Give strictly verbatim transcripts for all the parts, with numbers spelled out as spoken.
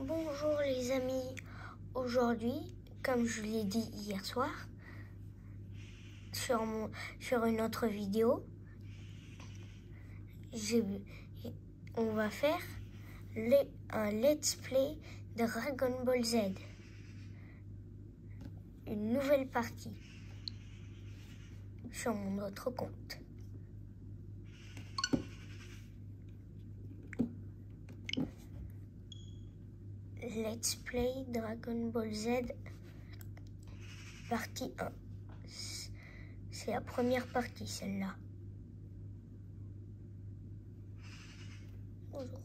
Bonjour les amis, aujourd'hui, comme je l'ai dit hier soir, sur, mon, sur une autre vidéo, on va faire les, un let's play Dragon Ball Z, une nouvelle partie, sur mon autre compte. Let's Play Dragon Ball Z partie un. C'est la première partie, celle-là. Bonjour.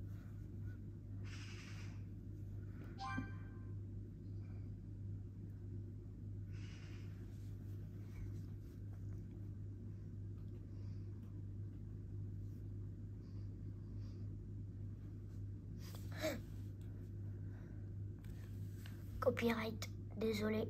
Copyright, désolé.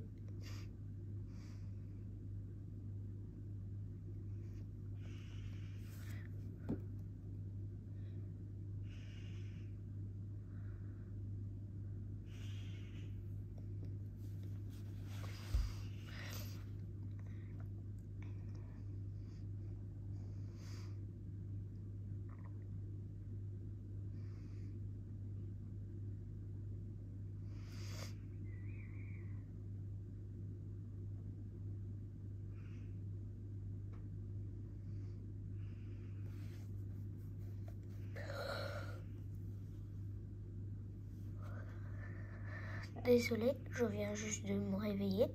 Désolé, je viens juste de me réveiller.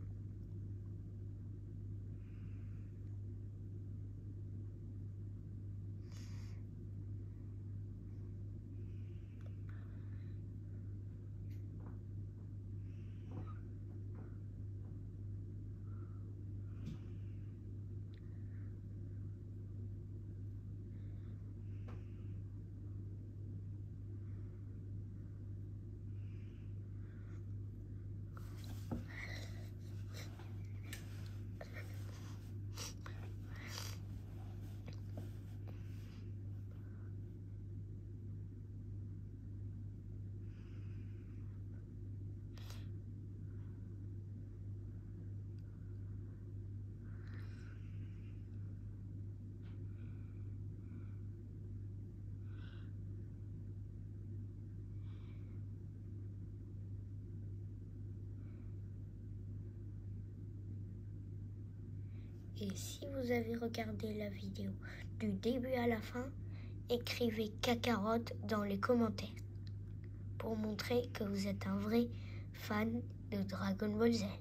Et si vous avez regardé la vidéo du début à la fin, écrivez Kakarot dans les commentaires pour montrer que vous êtes un vrai fan de Dragon Ball Z.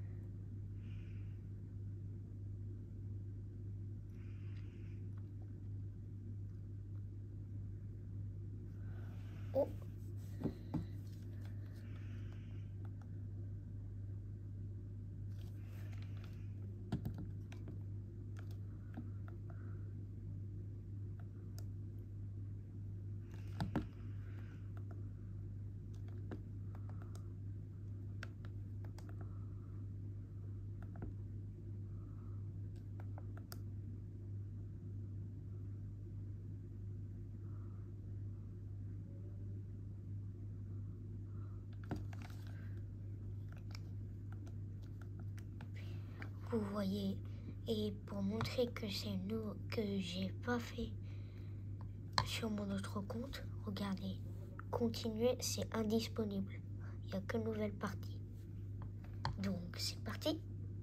Oh. Vous voyez, et pour montrer que c'est nous, que j'ai pas fait sur mon autre compte, regardez, continuer, c'est indisponible. Il n'y a que nouvelle partie. Donc c'est parti.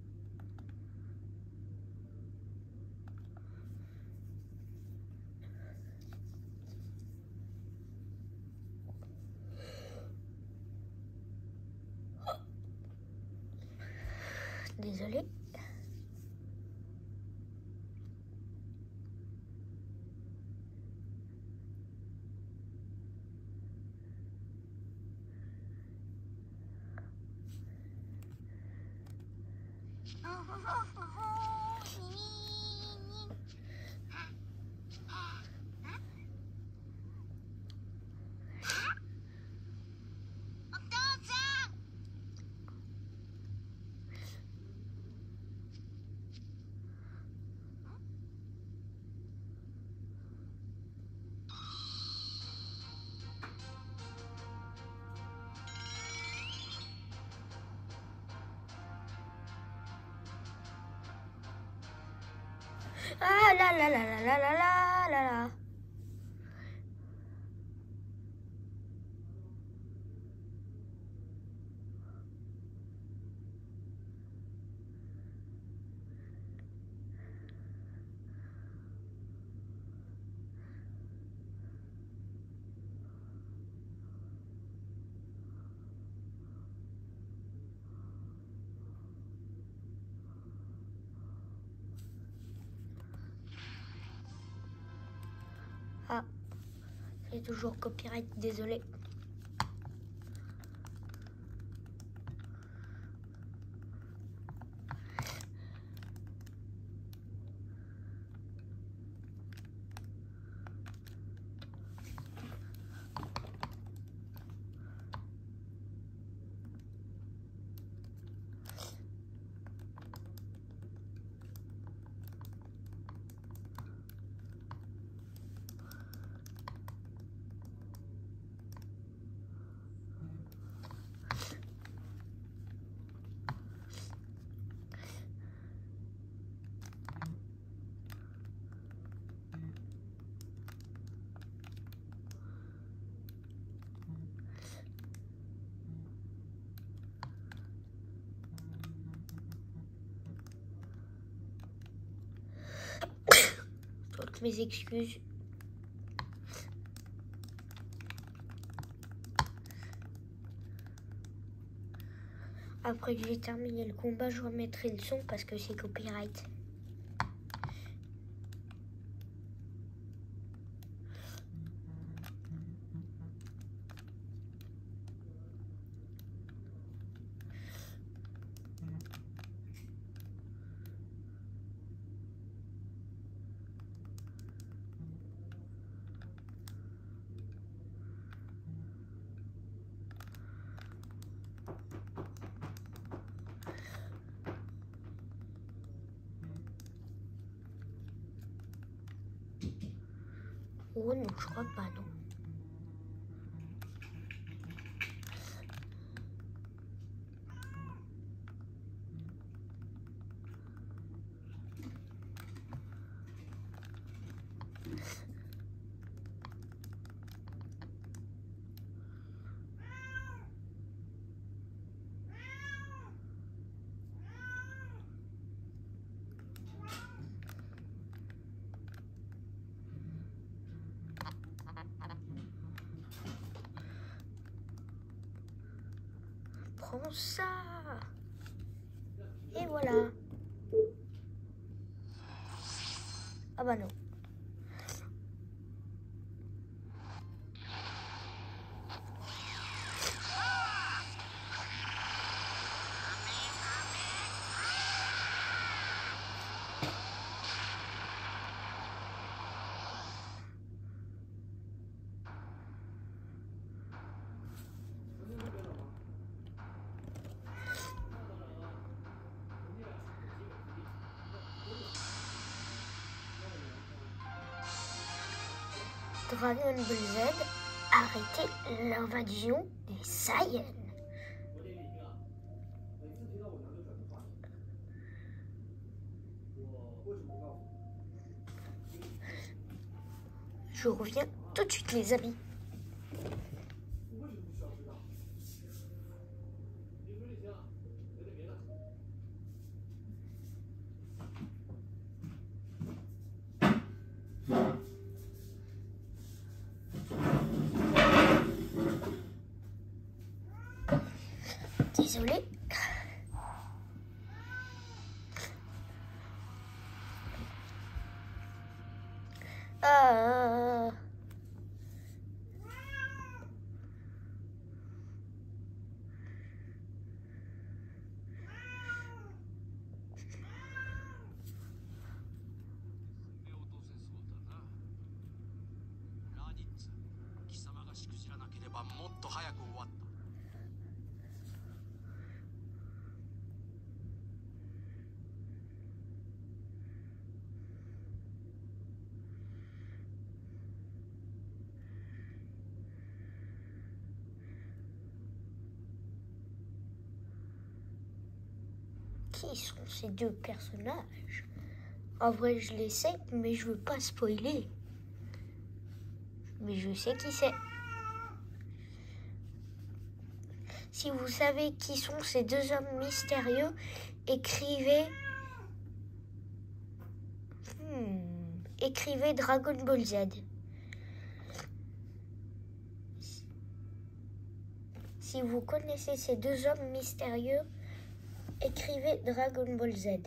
Désolé. Ah là là là là là là là là là. Ah, c'est toujours copyright, désolé. Toutes mes excuses. Après que j'ai terminé le combat, je remettrai le son parce que c'est copyright. Oh non, je crois pas, non. Prends ça. Et voilà. Ah bah non. Dragon Ball Z, arrêtez l'invasion des Saiyans. Je reviens tout de suite, les amis. Désolée. Euh... Qui sont ces deux personnages? En vrai, je les sais, mais je veux pas spoiler. Mais je sais qui c'est. Si vous savez qui sont ces deux hommes mystérieux, écrivez... Hmm, écrivez Dragon Ball Z. Si vous connaissez ces deux hommes mystérieux, écrivez Dragon Ball Z.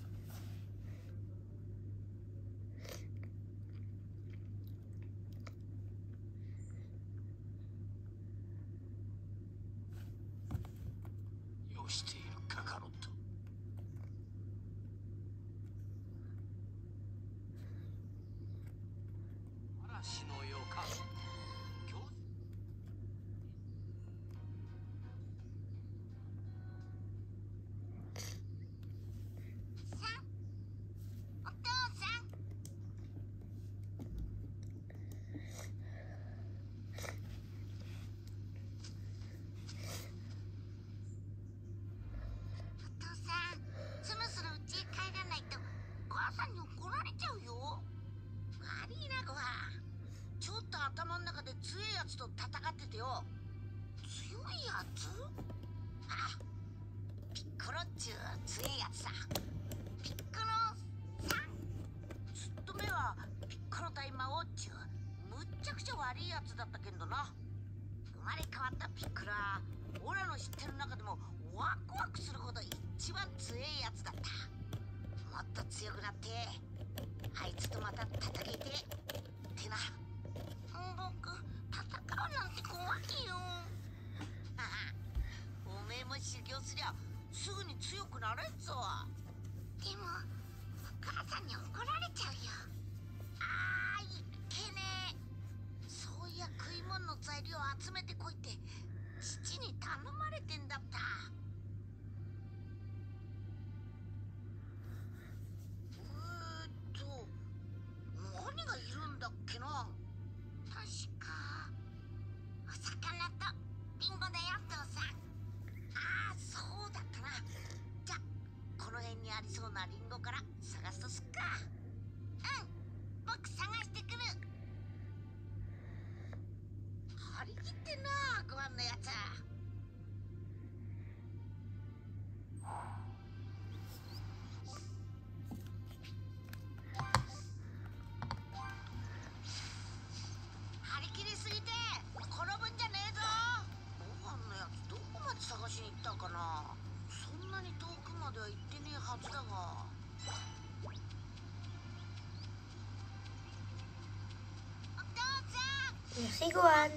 Merci Gohan.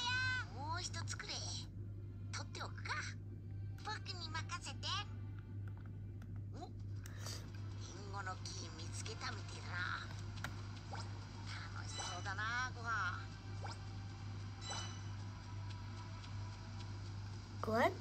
Gohan?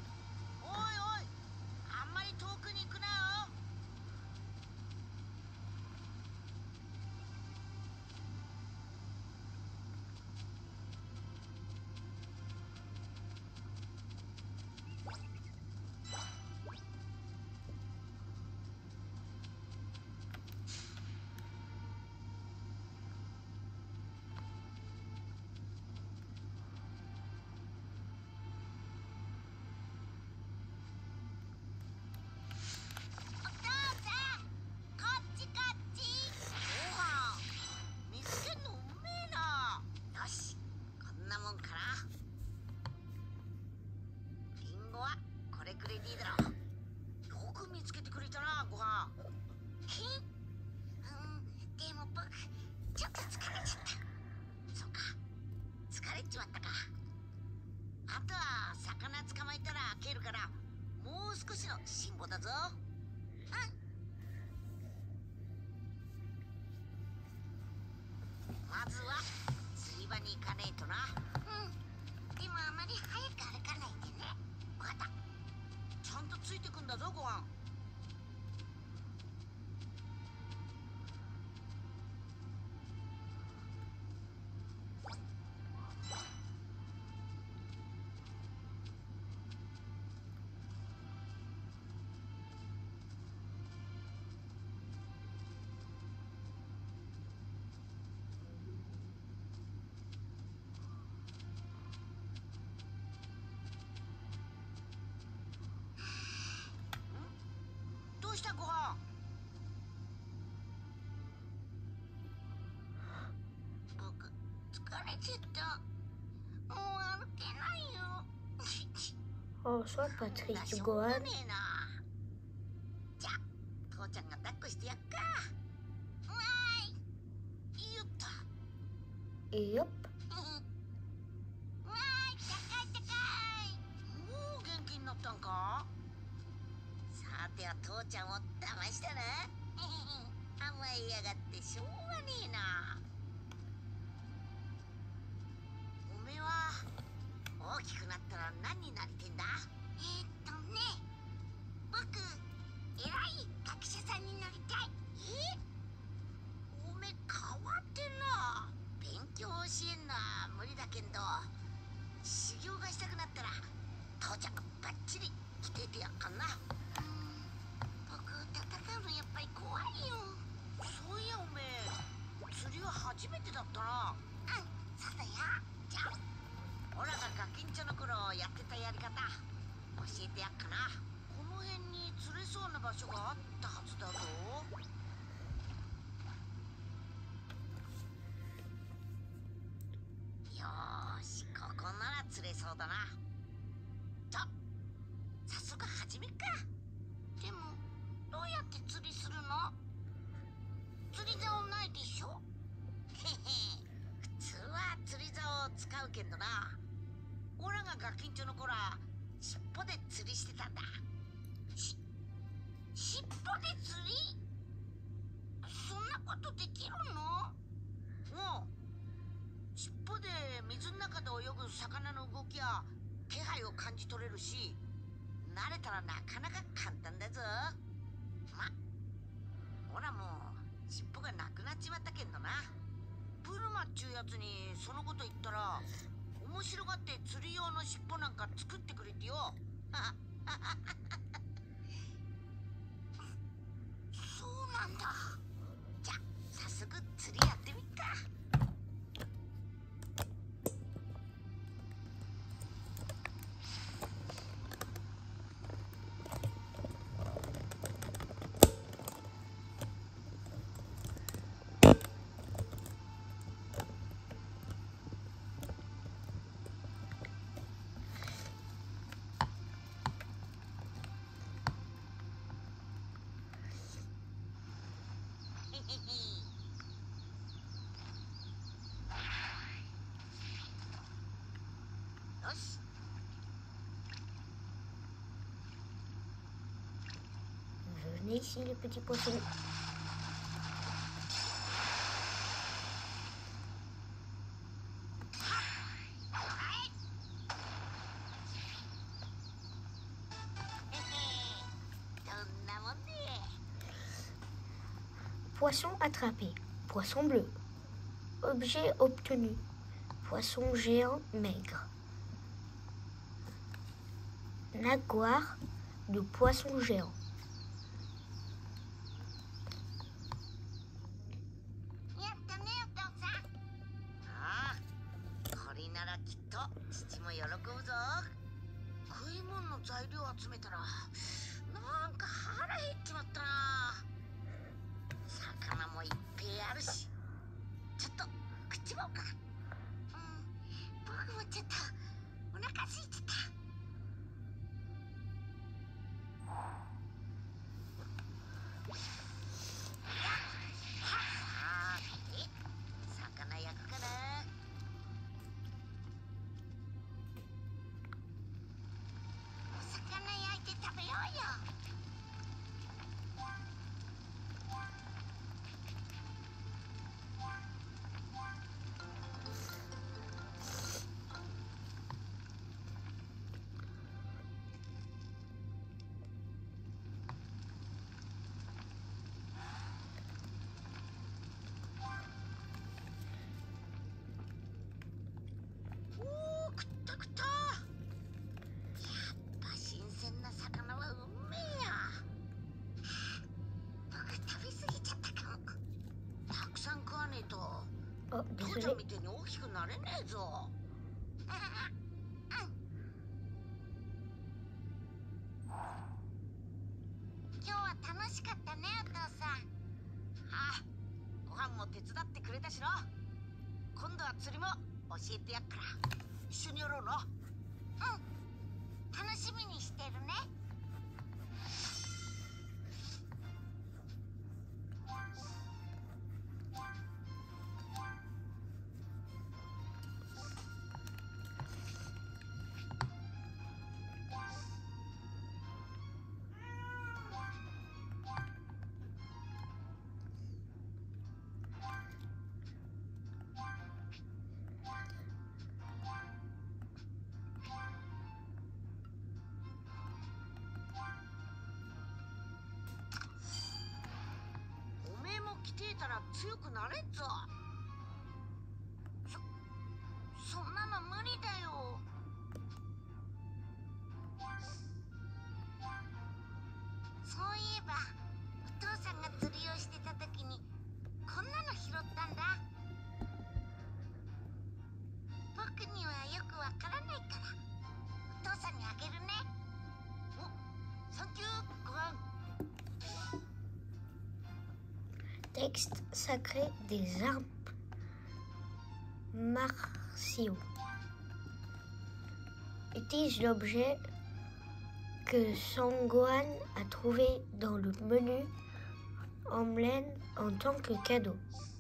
したご飯。僕疲れちゃった。もう歩けないよ。 Oh, sois pas triste, しょう Gohan. がねえな。じゃあ父ちゃんが抱っこしてやっか。わーい。よっと。 Et hop. わーい、高い高い。もう元気になったんか。さては父ちゃんを騙したな。甘えやがってしょうがねえな。おめえは大きくなったら何になりてんだ。えー、っとね、僕偉い学者さんになりたい。え、おめえ変わってんな。勉強教えんのは無理だけんど、修行がしたくなったら父ちゃんがバッチリ来ててやっかんな。うん、僕戦うのやっぱり怖いよ。そういやおめえ釣りは初めてだったな。うん、そうだよ。じゃあオラがガキンチョの頃やってたやり方教えてやっかな。この辺に釣れそうな場所があったはずだぞ。よーし、ここなら釣れそうだな。じゃあ早速始めっか。でもどうやって釣りするの？釣り竿ないでしょ。へへ、普通は釣り竿を使うけんどな。オラがガキンチョの頃は尻尾で釣りしてたんだ。し尻尾で釣り？そんなことできるの？おう、尻尾で水の中で泳ぐ魚の動きや気配を感じ取れるし、慣れたらなかなか簡単だぞ。ま、ほらもう尻尾がなくなっちまったけんどな。ブルマっちゅうやつにそのこと言ったら面白がって釣り用の尻尾なんか作ってくれてよ。そうなんだ。じゃあ早速釣りやってみっか。よし。 Venez ici, les petits poissons. どんなもんね。 Poisson attrapé. Poisson bleu. Objet obtenu. Poisson géant maigre. Nageoire de poisson géant. やったねお父さん。ああ、これならきっと父も喜ぶぞ。食い物の材料集めたらなんか腹減っちまったな。魚もいっぺいあるし、ちょっと食っちまおうか。うん、僕もちょっとお腹空いちゃった。魚焼くかな。お魚焼いて食べようよ。おー、食った食った。やっぱ新鮮な魚はうめえや。僕食べ過ぎちゃったかも。たくさん食わねえと Oh, 父ちゃん désolé. みたいに大きくなれねえぞ。今日は楽しかったね、お父さん。ああ、ご飯も手伝ってくれたしな。今度は釣りも教えてやっから一緒にやろうな。うん、楽しみにしてるね。来てたら強くなれっぞ。そ、そんなの無理だよ。そういえば、お父さんが釣りをしてた時に、こんなの拾ったんだ。僕にはよくわからないから、お父さんにあげるね。お、サンキュー、ご飯。 Texte sacré des arts martiaux. Utilise l'objet que Sangwan a trouvé dans le menu Emblème en tant que cadeau.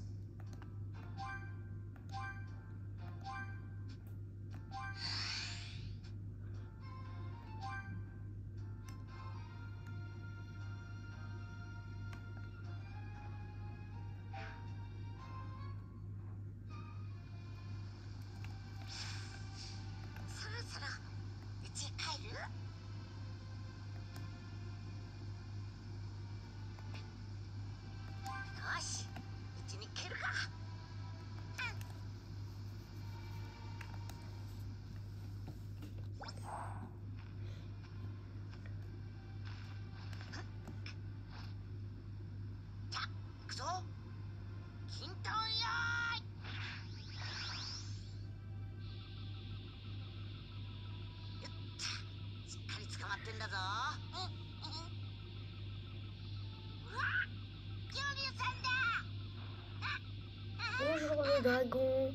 Bonjour le dragon.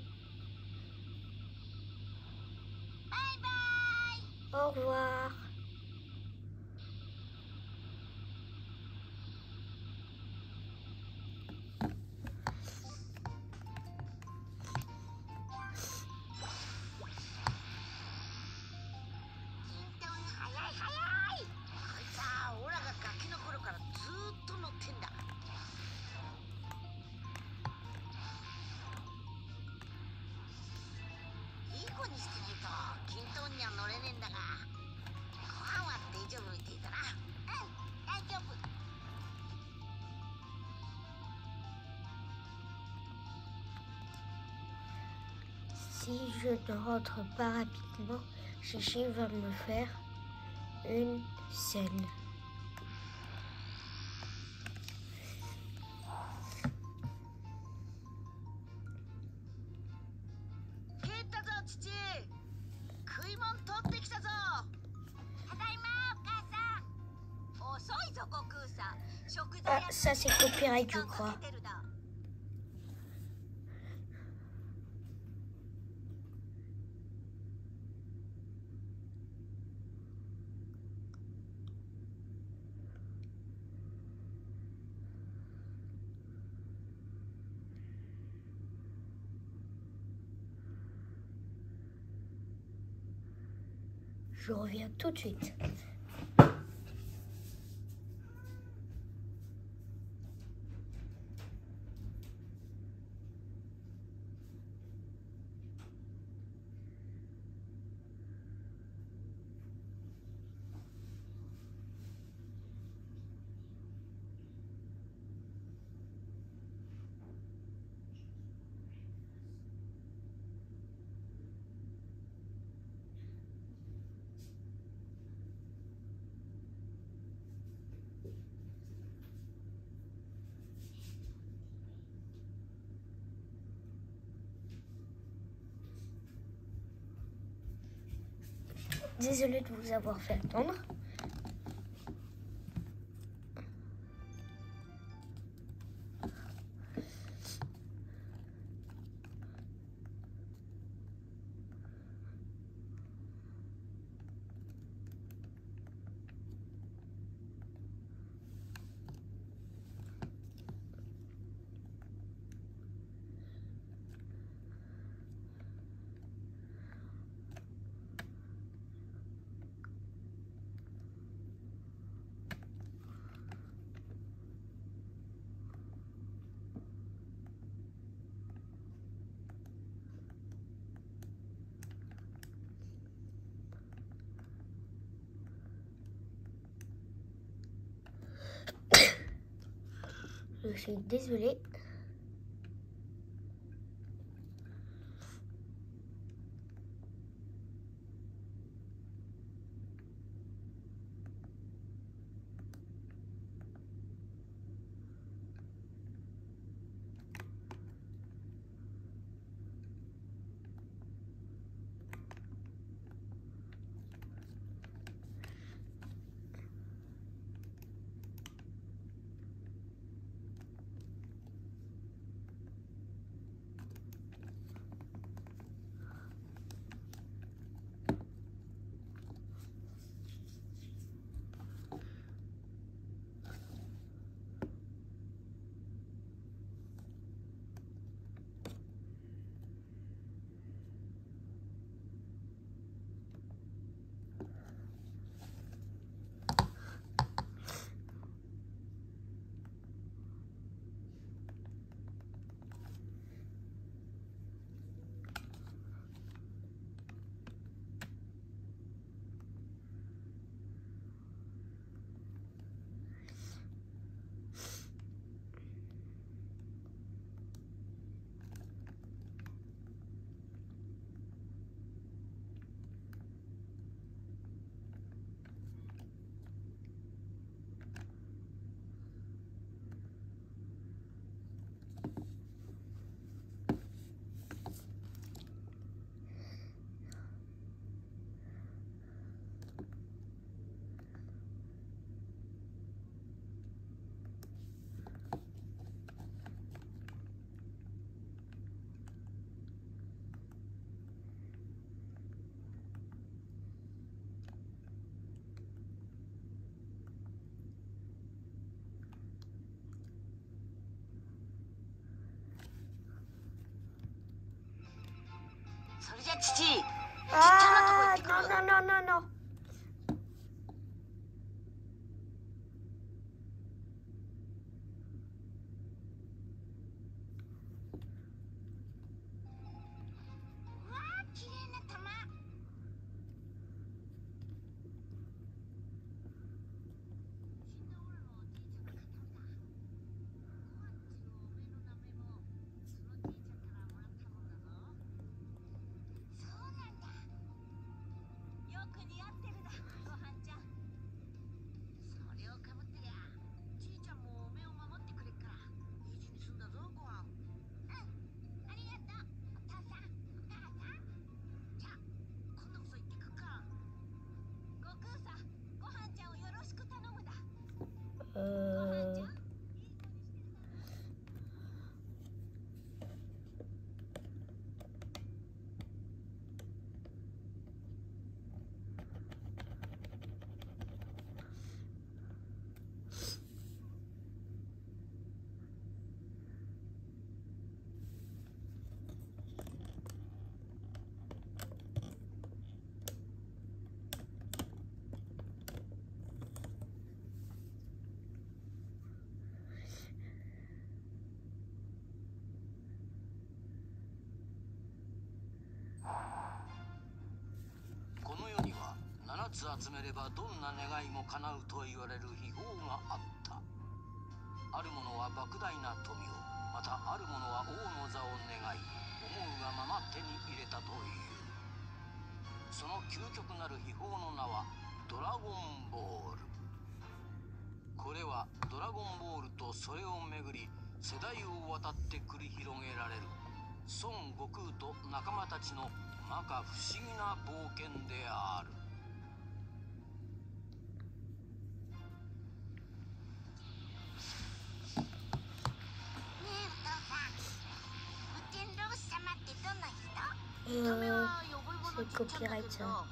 Bye bye. Au revoir. Si je ne rentre pas rapidement, Chichi va me faire une scène. Ah, ça c'est copyright, je crois. Je reviens tout de suite. Désolée de vous avoir fait attendre. Je suis désolée. Ah, non, non, non, non, non. Euh... ななつ集めればどんな願いも叶うと言われる秘宝があった。ある者は莫大な富を、またある者は王の座を願い、思うがまま手に入れたという。その究極なる秘宝の名はドラゴンボール。これはドラゴンボールとそれをめぐり世代を渡って繰り広げられる孫悟空と仲間たちの摩訶不思議な冒険である。 Euh, c'est copyright ça.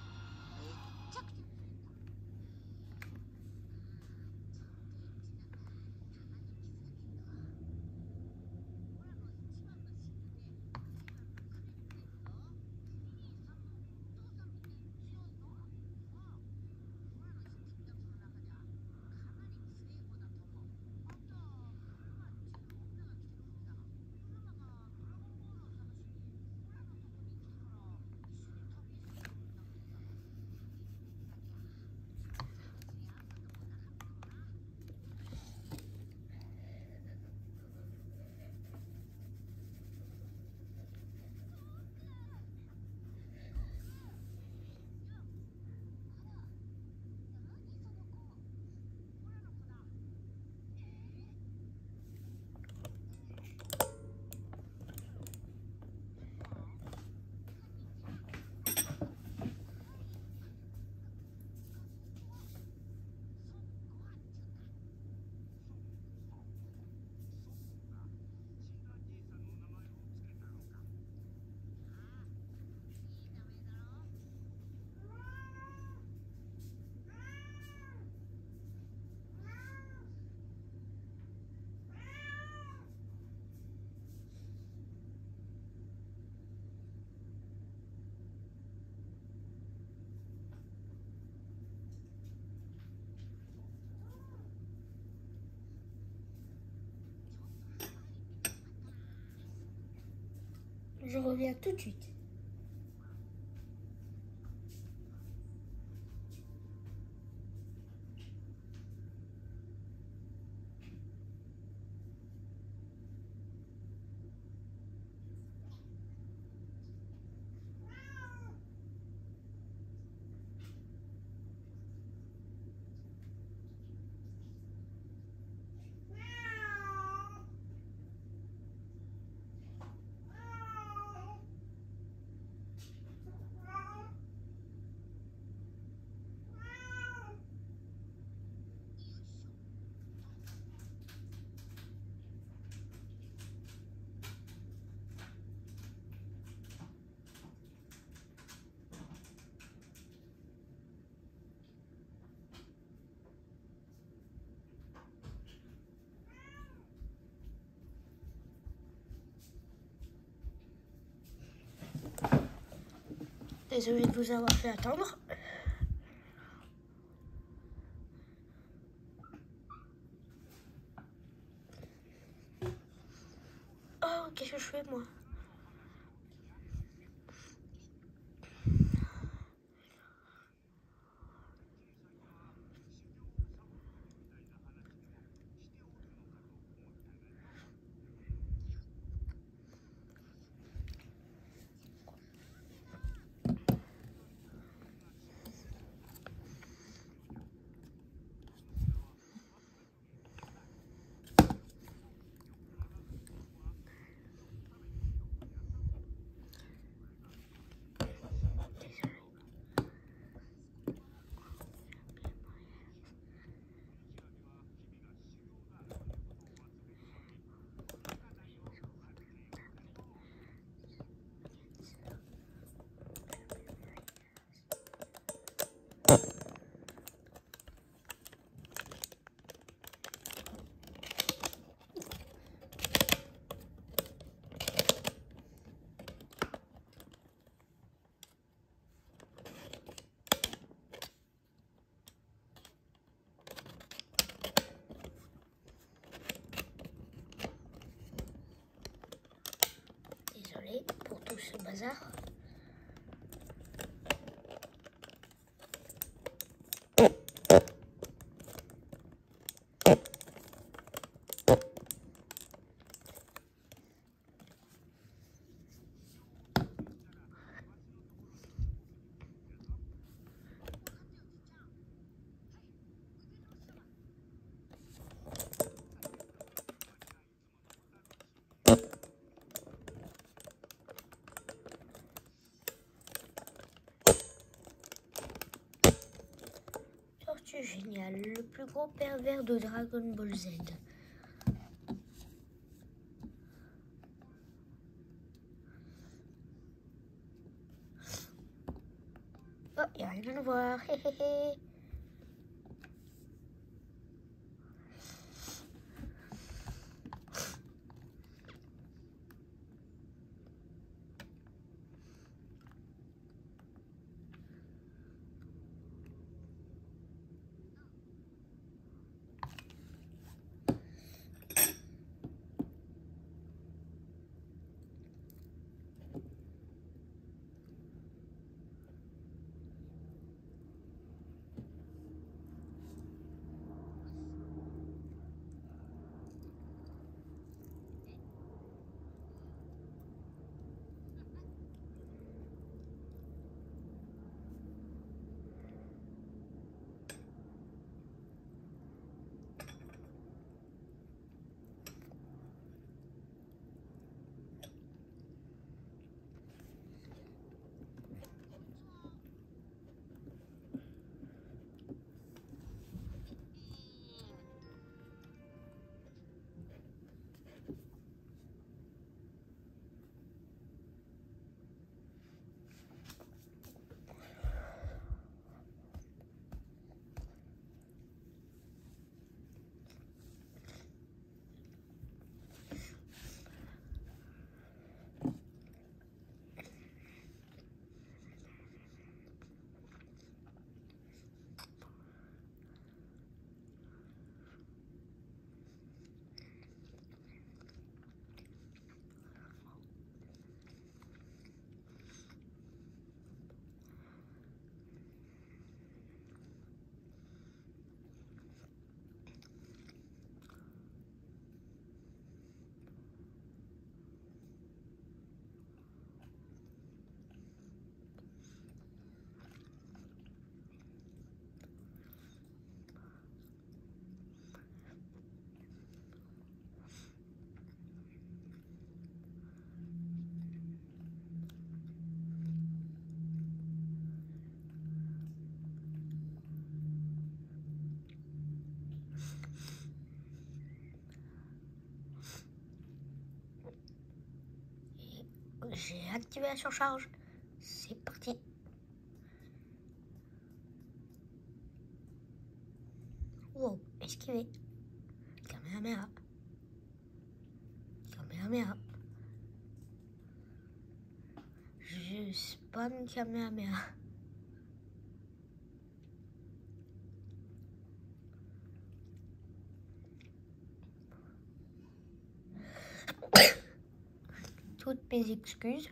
Je reviens tout de suite. Désolée de vous avoir fait attendre. Oh, qu'est-ce que je fais moi? Désolée pour tout ce bazar. Tortue géniale, le plus gros pervers de Dragon Ball Z. Oh, il n'y a rien à voir. Hé hé hé. J'ai activé la surcharge. C'est parti. Wow, esquivé. Kamehameha. Kamehameha. Je spawn Kamehameha. Toutes mes excuses.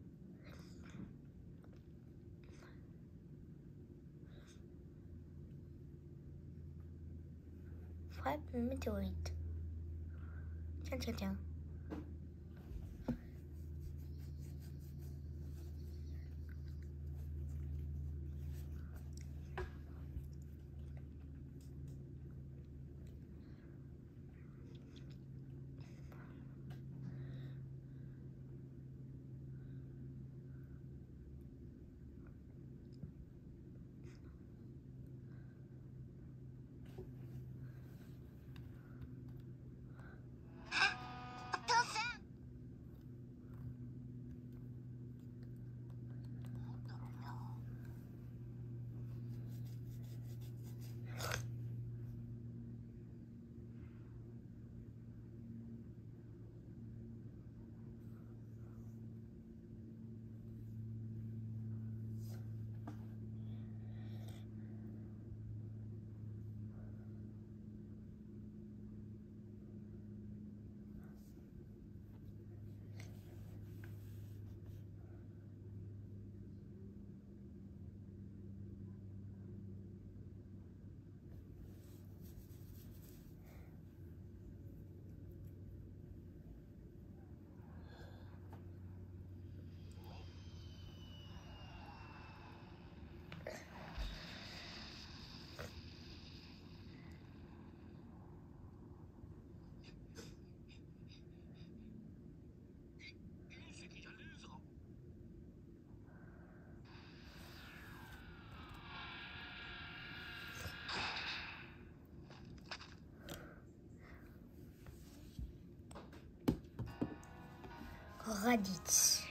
Frappe météorite. Tiens, tiens, tiens. Raditz.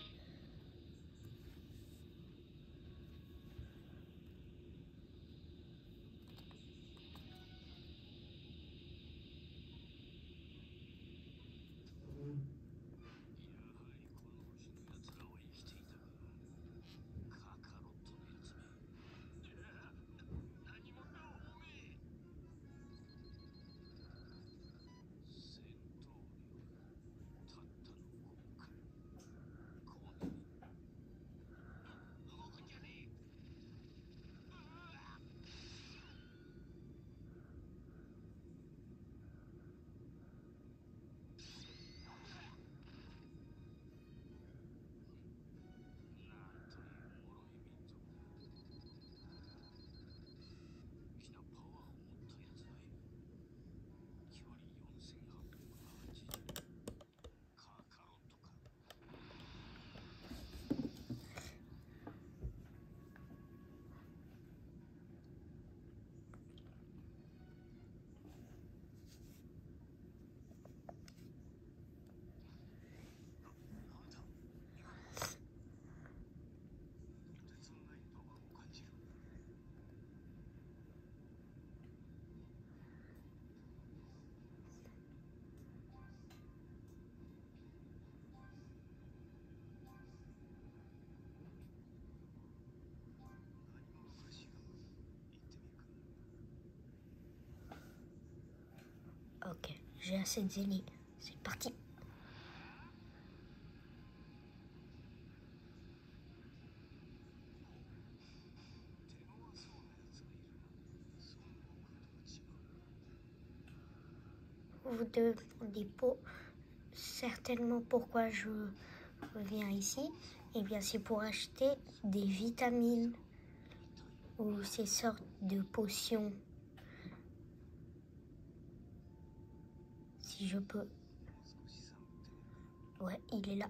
Ok, j'ai assez de zénith. C'est parti. Vous demandez pas certainement pourquoi je viens ici. Eh bien, c'est pour acheter des vitamines ou ces sortes de potions. Si je peux. Ouais, il est là.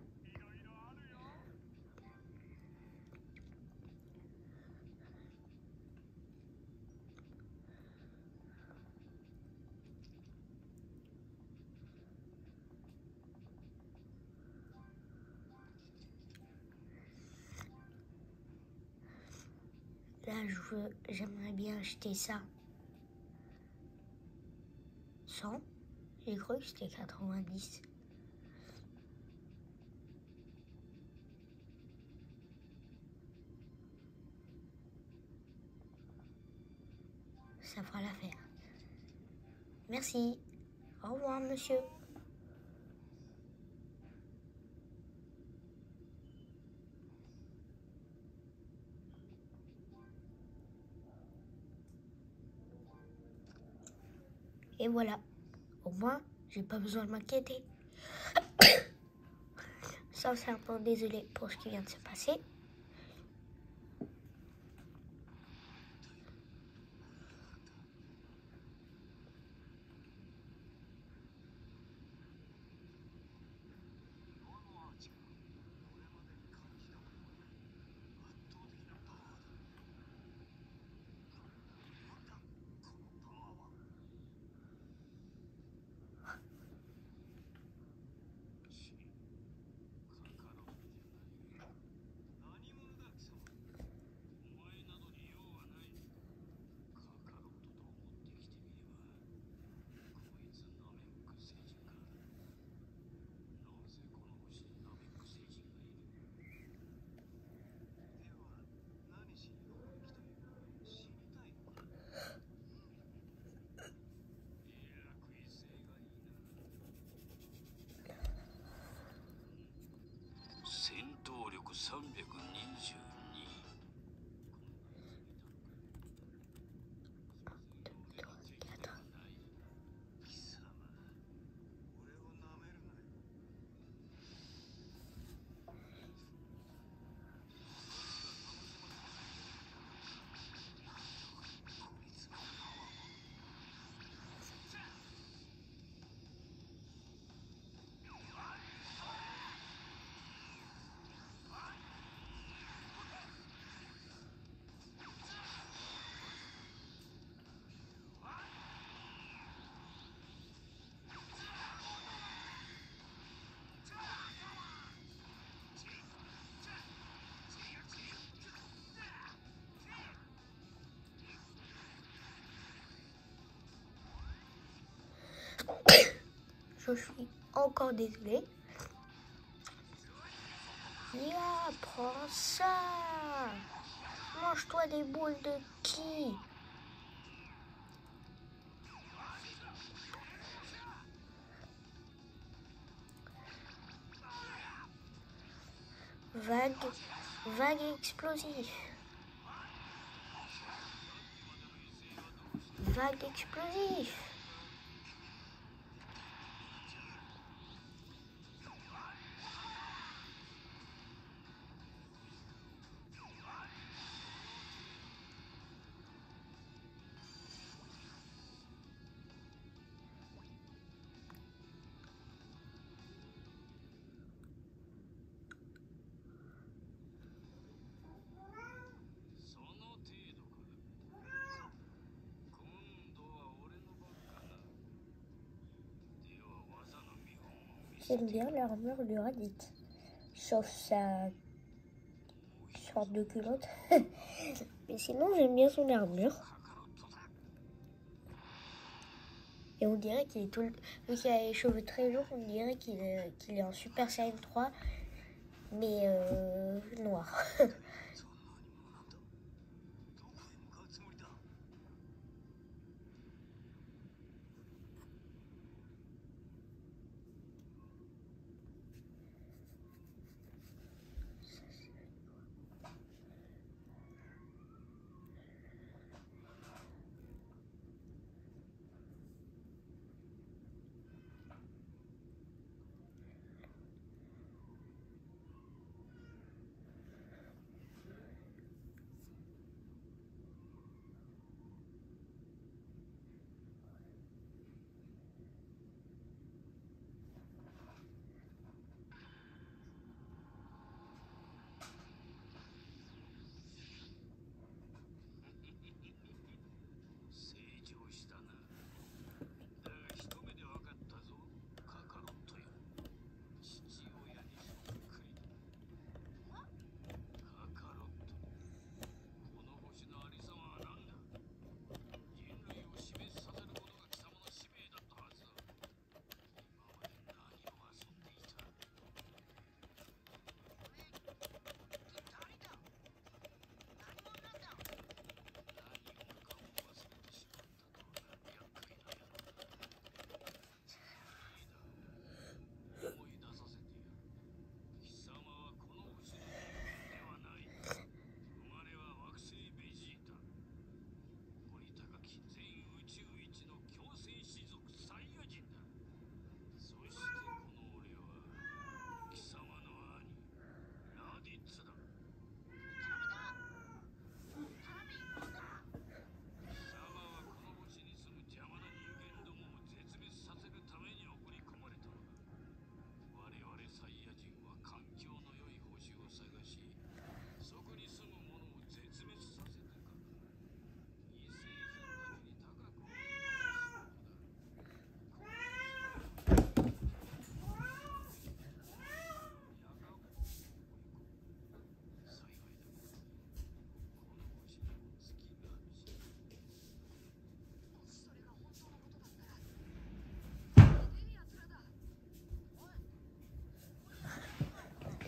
je veux, j'aimerais bien acheter ça. cent? J'ai cru que c'était quatre-vingt-dix. Ça fera l'affaire. Merci. Au revoir, monsieur. Et voilà. Au moins, j'ai pas besoin de m'inquiéter. Sincèrement désolé pour ce qui vient de se passer. さんびゃくにじゅうに。 Je suis encore désolée. Ya, prends ça. Mange-toi des boules de ki. Vague, vague explosif. Vague explosif. J'aime bien l'armure de Raditz, sauf sa sorte de culotte. Mais sinon, j'aime bien son armure. Et on dirait qu'il est tout le... Vu qu'il a les cheveux très longs, on dirait qu'il est, qu'il est en Super Saiyan trois, mais euh, noir.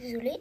Désolée.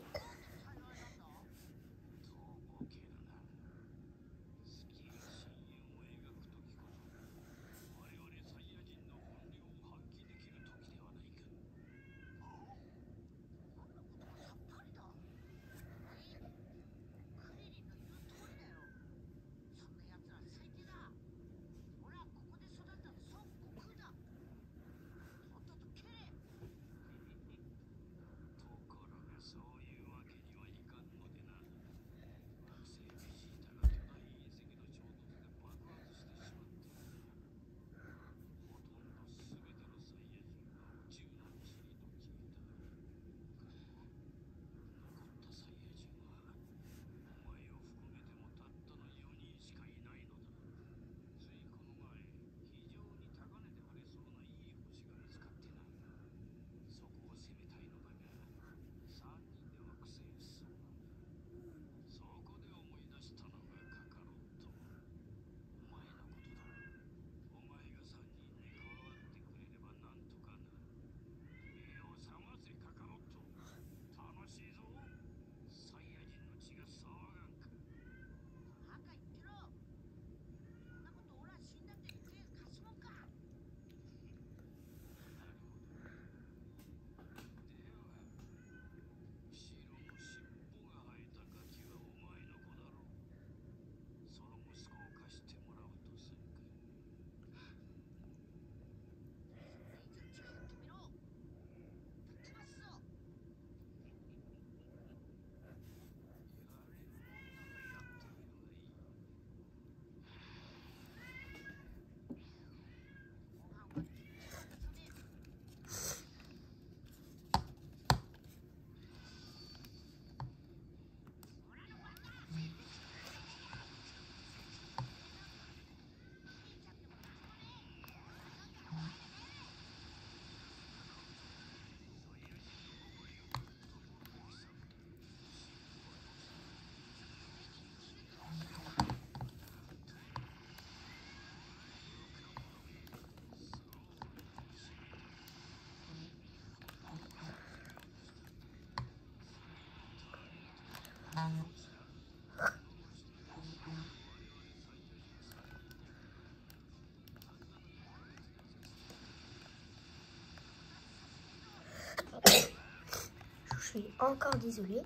Je suis encore désolée.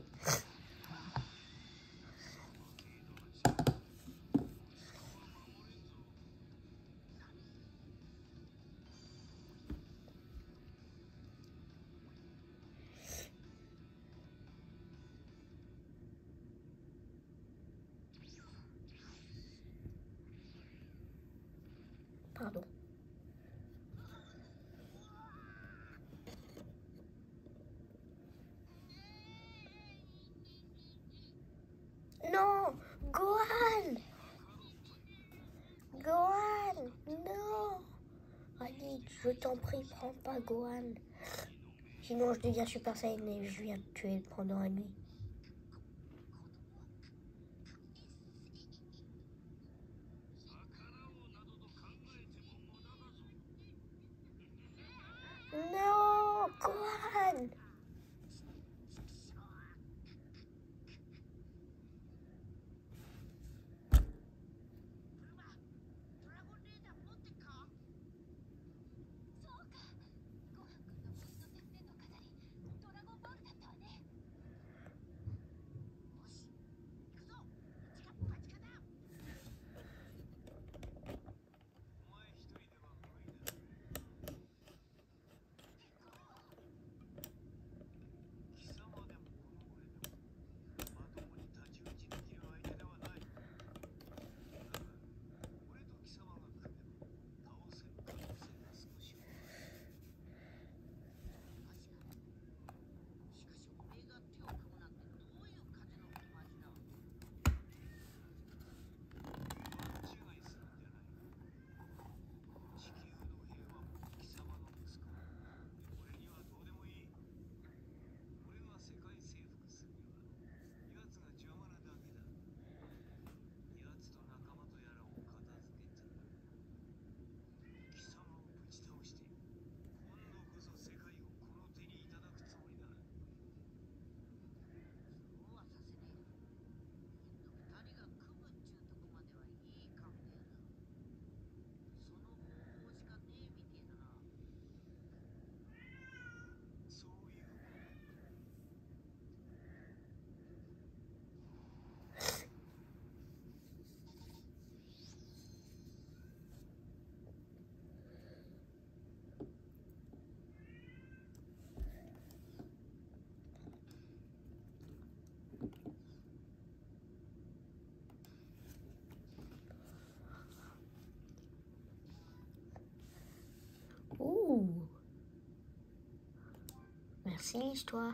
Pardon. Non, Gohan! Gohan, non! Allez, je t'en prie, prends pas Gohan. Sinon, je deviens Super Saiyan et je viens te tuer pendant la nuit. Non, Gohan! Merci l'histoire.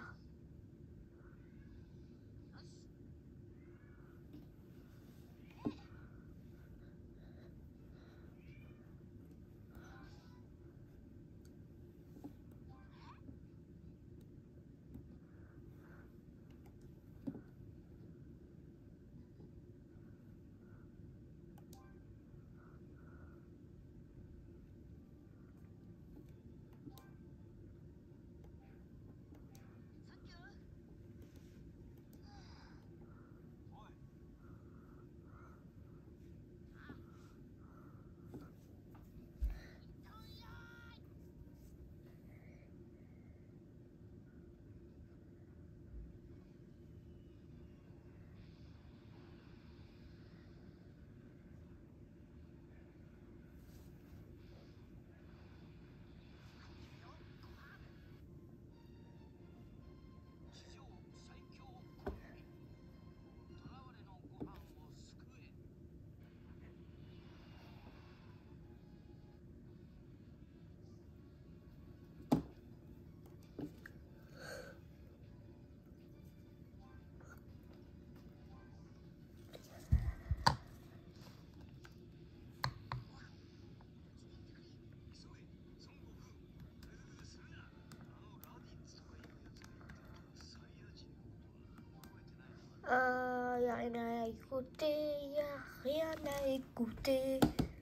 Ah, y a rien à écouter, y a rien à écouter.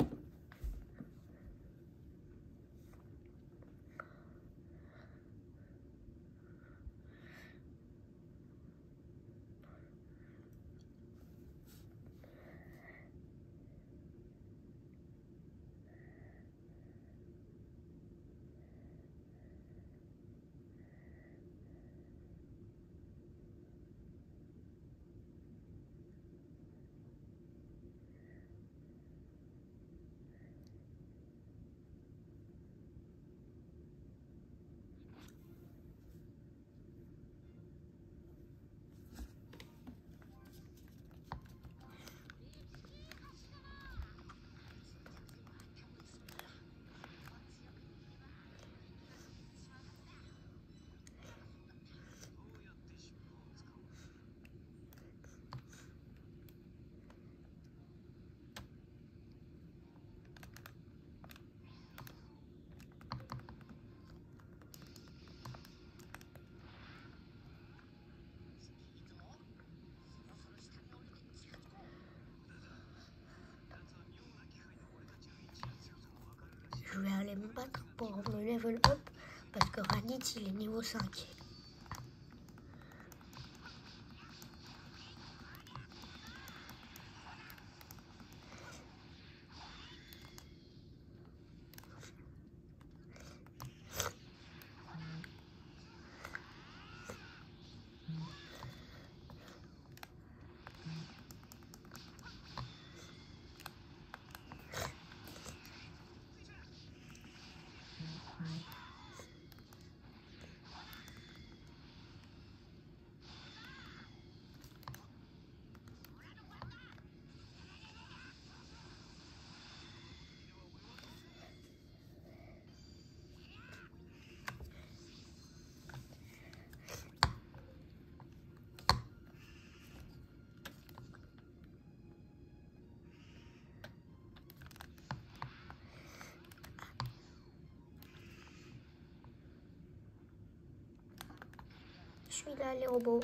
Je vais aller me battre pour me level up parce que Raditz il est niveau cinq. Je suis là les robots.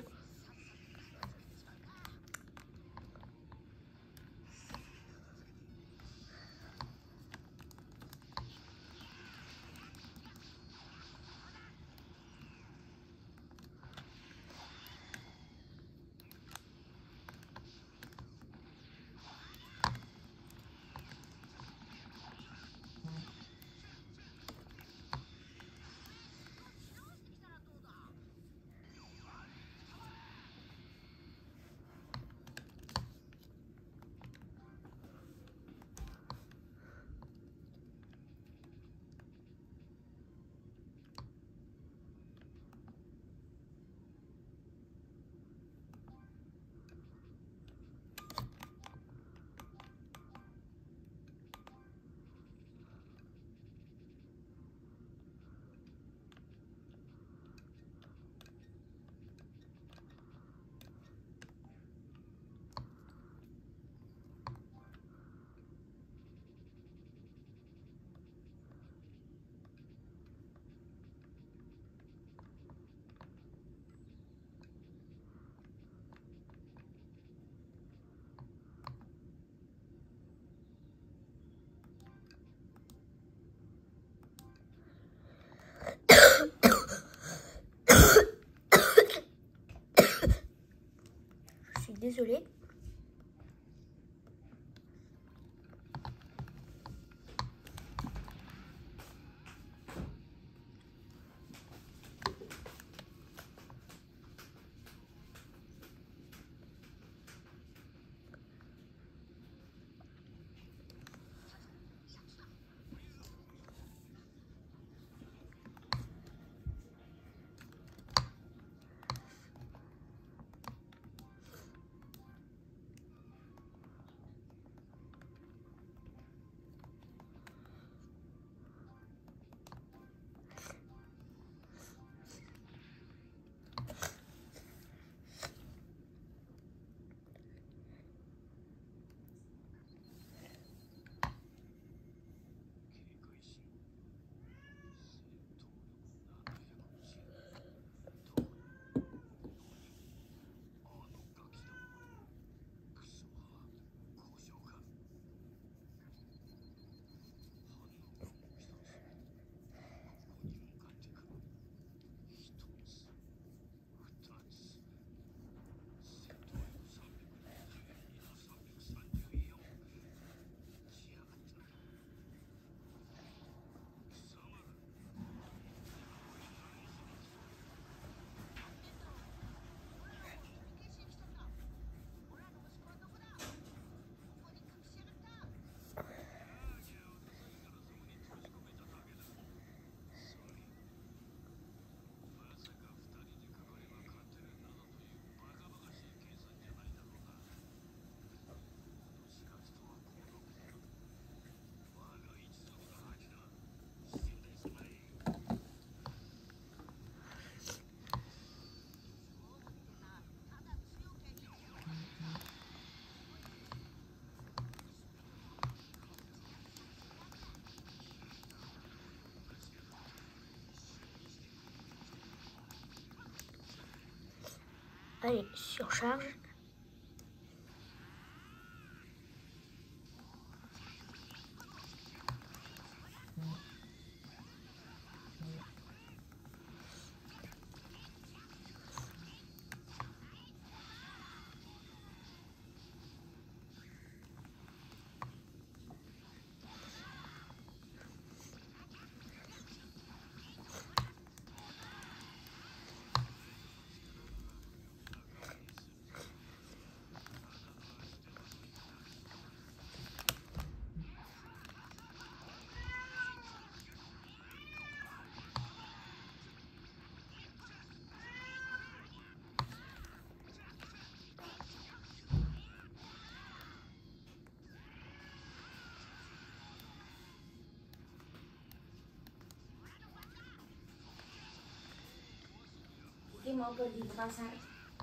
désolé. Allez, surcharge. Ini mau pergi ke pasar.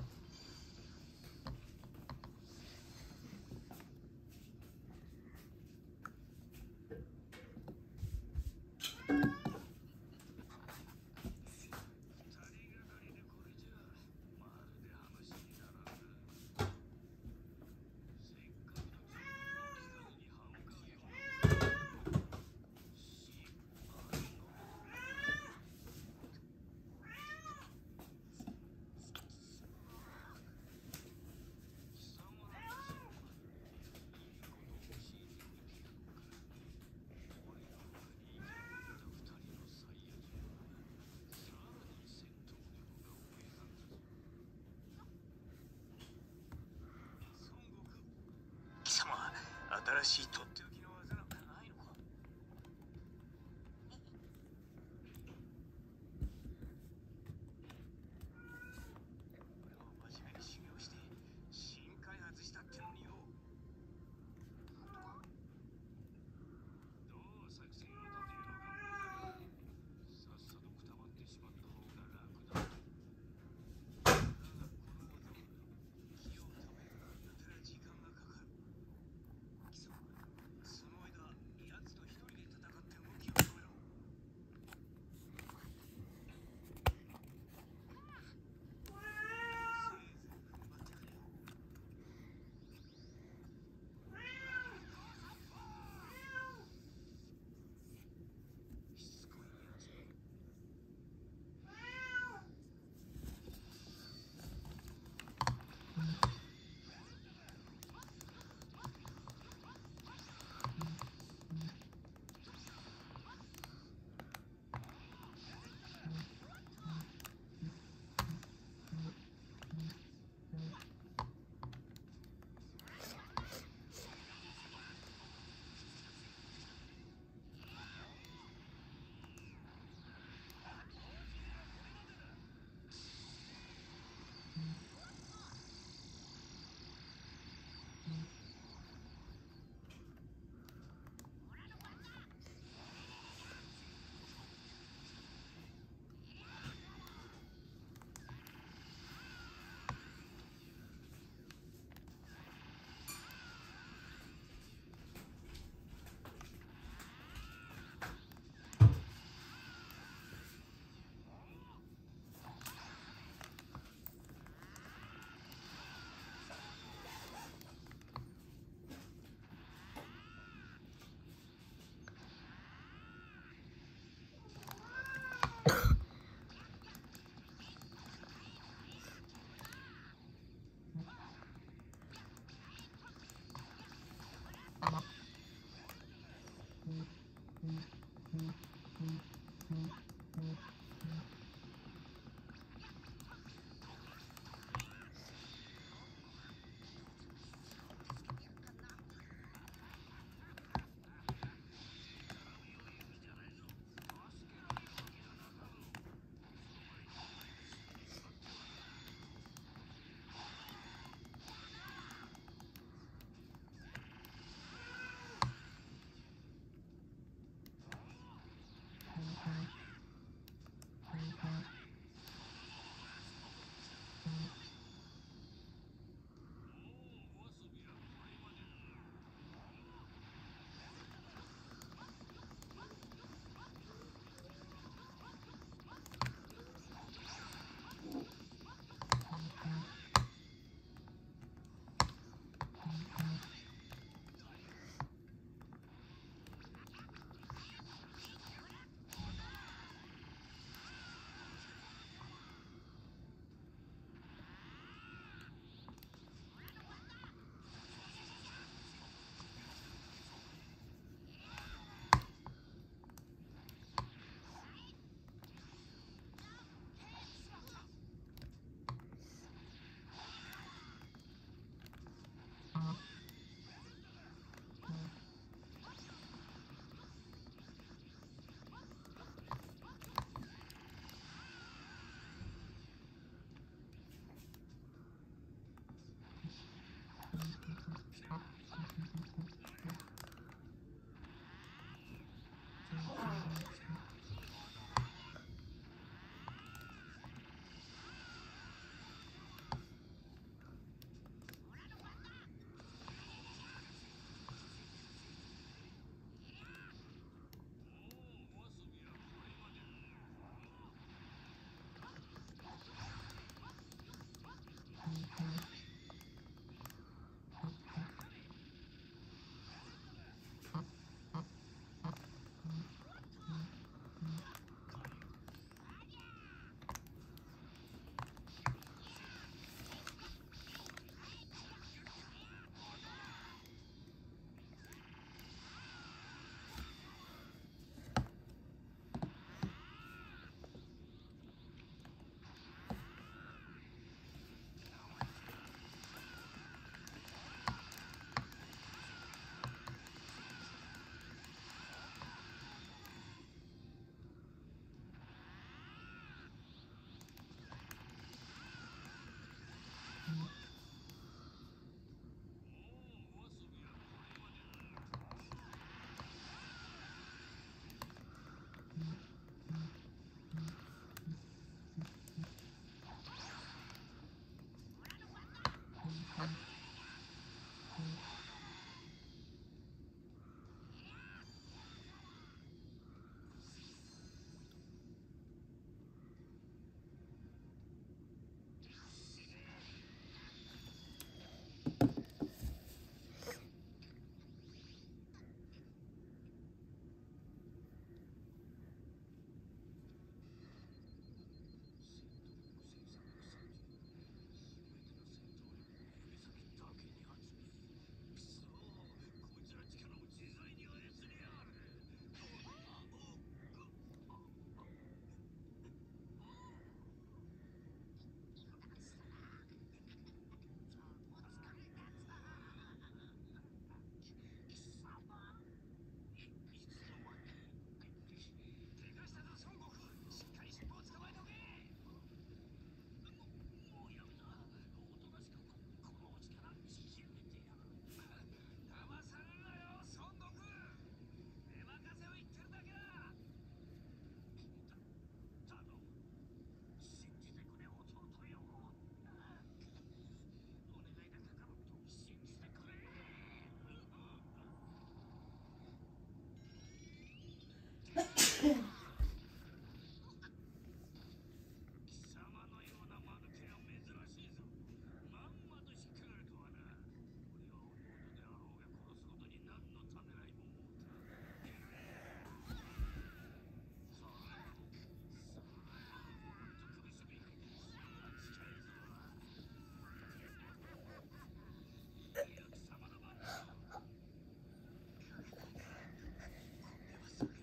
新しいとっておきの技なんかないのか。真面目に修行して新開発したってのによ。どう作戦を立てるのかもわからん。さっさとくたばってしまった方が楽だ。だがこの技は火を止めるのにやたら時間がかかる。貴様貴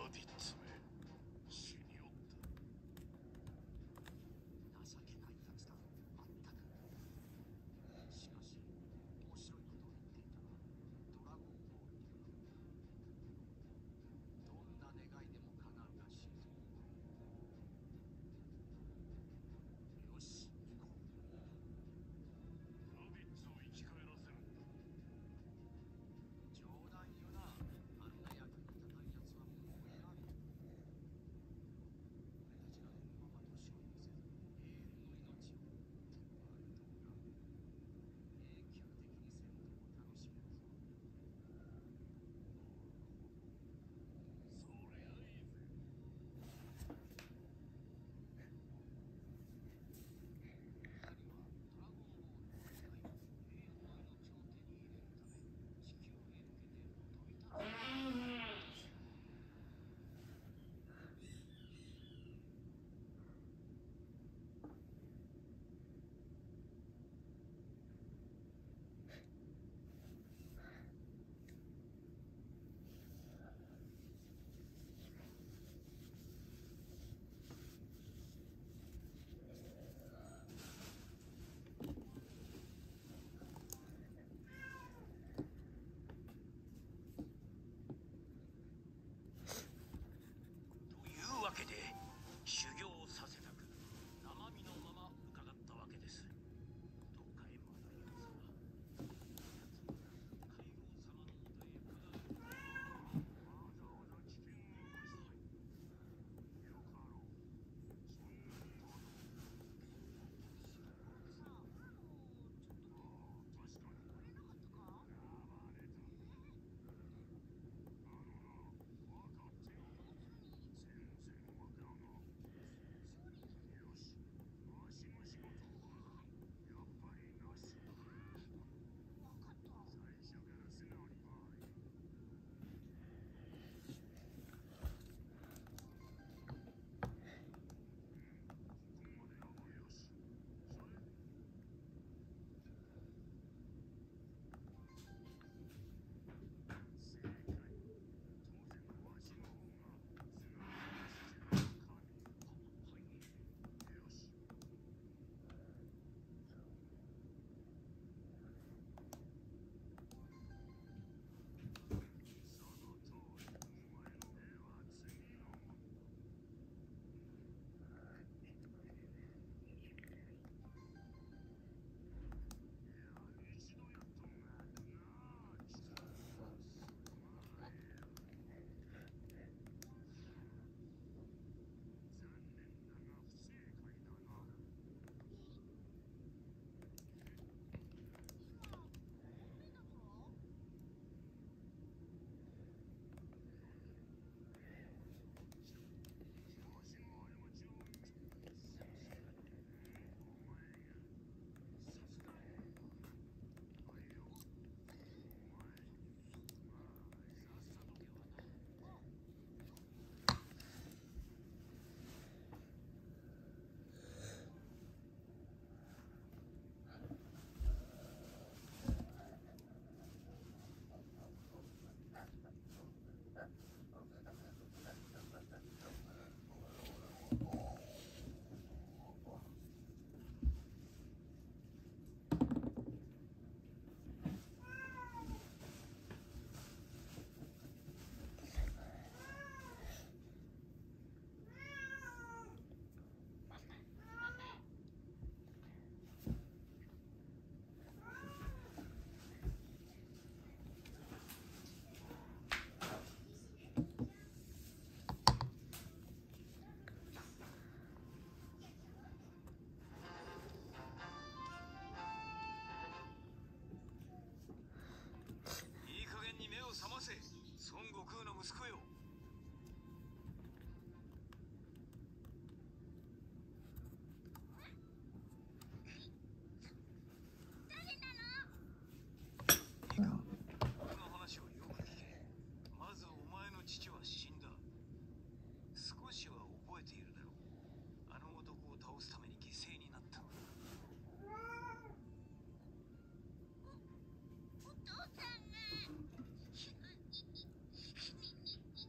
ラディッツめ死におった。情けないやつだ、まったく。しかし面白いことを言っていたな。ドラゴンボールっていうのはどんな願いでも叶うらしいぞ。よし、行こう。ラビッツを生き返らせるんだ。冗談言うな。あんな役に立たんやつはもういらん。俺たちがこのまま年を越せず永遠の命をあるとが永久的にせんとも楽しめるぞ。そりゃいいぜ。二人はドラゴンボールを使い永遠の命を手に入れるため地球へ向けて飛び立つことになった。というわけで修行をさせたく生身のまま伺ったわけです。どうかエンマ大王様、海王様のもとへ下る。わざわざ危険を冒したい。よかろう。そんなにとはと。さあ、あのちょっと確かに来れなかったか。暴れた。あのな、分かってる。全然わからんな。よし、わしの仕事はやっぱりなし。分かった。最初から素直に来い。ここまではよし。それ正解。当然わしの方が素直な父の神。はい。よし。その通り。お前の目は次のもの。いや、一度やっとんがあるなあ。きた。まあええや。残念だが不正解だな。わしの過ちを認めさせて。お前がさすがにはいよ。お前まあさっさとではな。いい加減に目を覚ませ、孫悟空の息子よ。いいか、僕の話をよく聞け。まずお前の父は死んだ。少しは覚えているだろう。あの男を倒すために犠牲になった。 お父さんが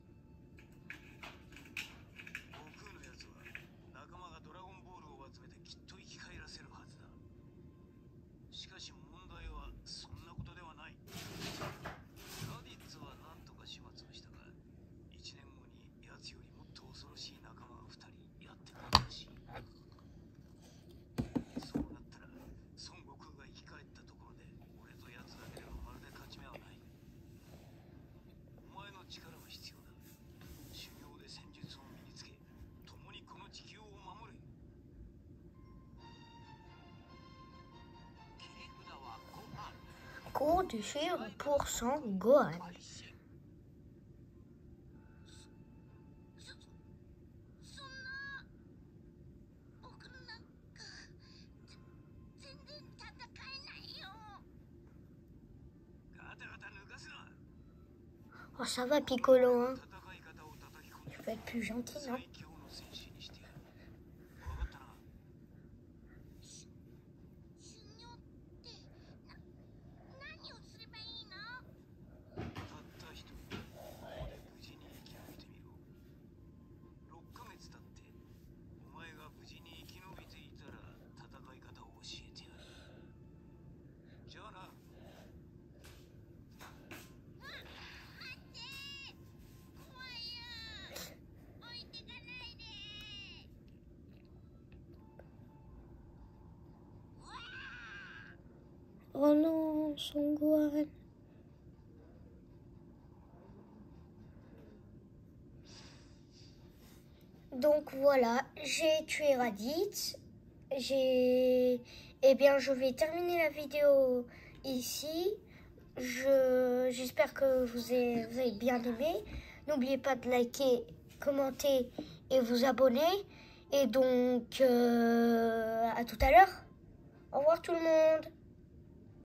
cours du suivre pour son Gohan. そんな僕なんかぜ全然戦えないよ。 ガタガタ抜かすな。 Oh, ça va, Piccolo, hein. 戦い方を叩き込ん Je vais être plus gentil, non? 最強の戦士にしてやる。分かったな。 修行ってな何をすればいいの？ たった一人ここで無事に生き延びてみろ。ろっかげつ経ってお前が無事に生き延びていたら戦い方を教えてやる。じゃあな。 Oh non, son Gohan. Donc voilà, j'ai tué Raditz. J'ai... Eh bien, je vais terminer la vidéo ici. Je... J'espère que vous avez... vous avez bien aimé. N'oubliez pas de liker, commenter et vous abonner. Et donc, euh, à tout à l'heure. Au revoir tout le monde.